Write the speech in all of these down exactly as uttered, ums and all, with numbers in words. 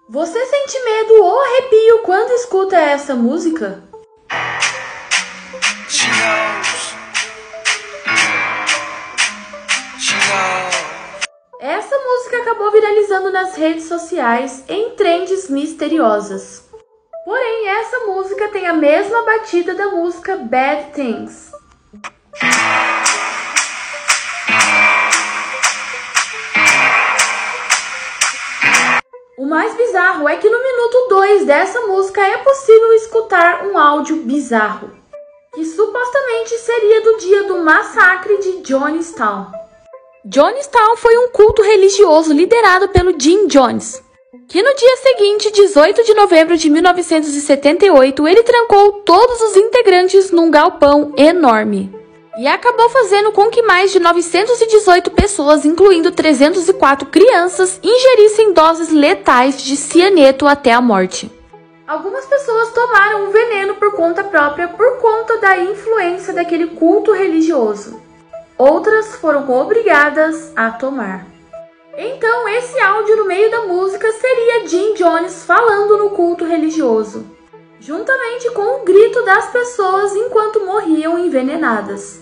Você sente medo ou arrepio quando escuta essa música? Essa música acabou viralizando nas redes sociais em trends misteriosas. Porém, essa música tem a mesma batida da música Bad Things. O mais bizarro é que no minuto dois dessa música é possível escutar um áudio bizarro, que supostamente seria do dia do massacre de Jonestown. Jonestown foi um culto religioso liderado pelo Jim Jones, que no dia seguinte, dezoito de novembro de mil novecentos e setenta e oito, ele trancou todos os integrantes num galpão enorme. E acabou fazendo com que mais de novecentas e dezoito pessoas, incluindo trezentas e quatro crianças, ingerissem doses letais de cianeto até a morte. Algumas pessoas tomaram o veneno por conta própria por conta da influência daquele culto religioso. Outras foram obrigadas a tomar. Então, esse áudio no meio da música seria Jim Jones falando no culto religioso, juntamente com o grito das pessoas enquanto morriam envenenadas.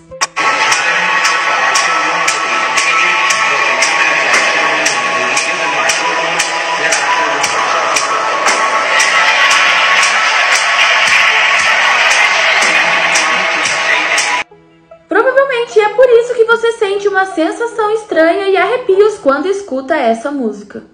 Provavelmente é por isso que você sente uma sensação estranha e arrepios quando escuta essa música.